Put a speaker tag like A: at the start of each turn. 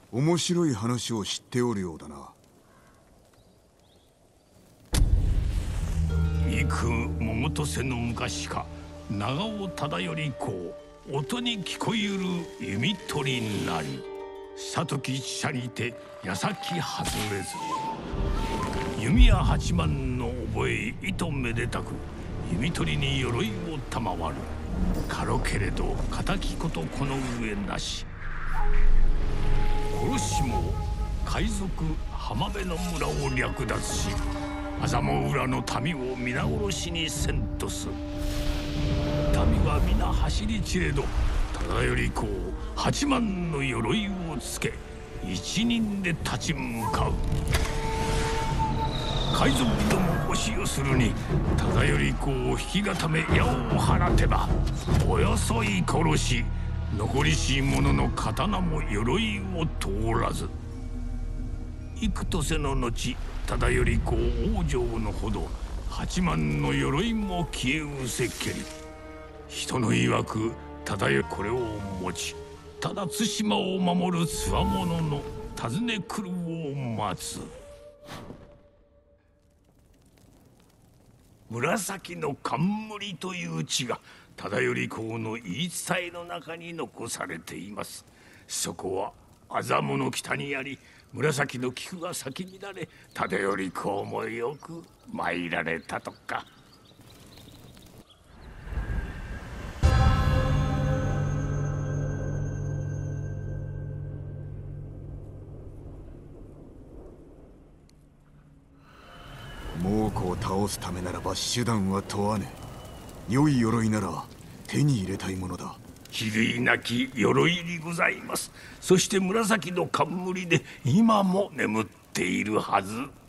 A: 面白い話を知っておるようだな。
B: 幾桃と瀬の昔か、長尾忠頼公、音に聞こえる弓取りなり。里木汽車にて矢先外れず、弓矢八幡の覚えいとめでたく、弓取りに鎧を賜る。軽けれど敵ことこの上なし。殺しも海賊浜辺の村を略奪し、麻生浦の民を皆殺しにせんとす。民は皆走り散れど、忠頼公八幡の鎧をつけ、一人で立ち向かう。海賊ども押し寄するに、忠頼公を引き固め矢を放てば、およそい殺し、残りし者の刀も鎧を通らず。幾年の後、忠頼公往生のほど、八幡の鎧も消えうせけり。人の曰く忠頼これを持ち、ただ対馬を守るつわものの訪ね来るを待つ。紫の冠という地が忠頼公の言い伝えの中に残されています。そこは麻布の北にあり、紫の菊が咲き乱れ、忠頼公もよく参られたとか。
A: 猛虎を倒すためならば手段は問わねえ。良い鎧なら手に入れたいものだ。
B: 比類なき鎧にございます。そして紫の冠で今も眠っているはず。